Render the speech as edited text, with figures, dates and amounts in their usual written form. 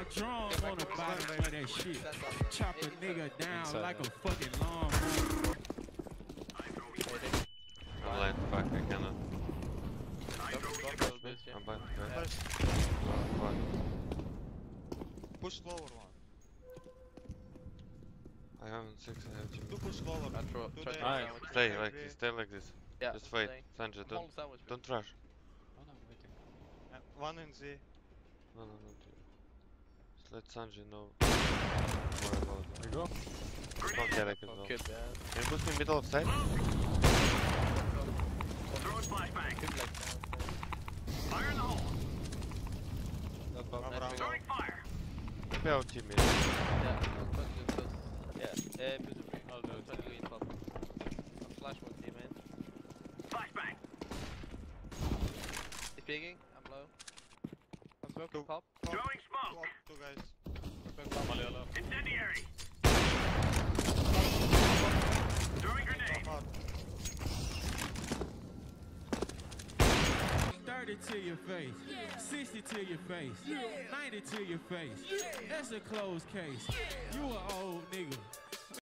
drum on the bottom of that shit. Chop a nigga down like a fucking lawn. I'm blind, fuck, I cannot. I'm blind, fuck. Push lower one. I haven't 6, I have 2. Two push lower. Two there. Nice. Stay like this. Yeah, Just wait, staying. Sanjay, I'm holding sandwich. don't rush. Oh no, I'm waiting. One in Z. No, just let Sanjay know more about it. There you go. Smoke Derek as well. Kid, yeah. Can you push me middle of side? Throwing flashbang. Kid like that. Fire in the hole. One round. Throwing fire. Maybe our team is. Yeah, I'm trying to do close. Yeah, I'll do I'm trying to go in pop. I'm flash one team in. Flashbang. He's peeking, I'm low. I'm smoking Two. pop. Throwing smoke. Two guys. Incendiary. Throwing grenade. Hard. 30 to your face, 60 to your face, 90 to your face. That's a closed case. You an old nigga.